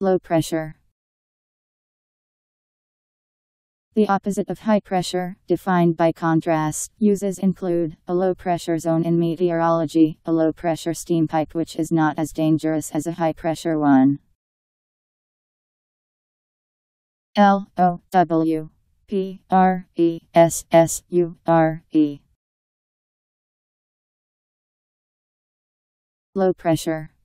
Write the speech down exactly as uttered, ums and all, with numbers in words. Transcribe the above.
Low pressure. The opposite of high pressure, defined by contrast, uses include a low pressure zone in meteorology, a low pressure steam pipe which is not as dangerous as a high pressure one. L O W P R E S S U R E. Low pressure.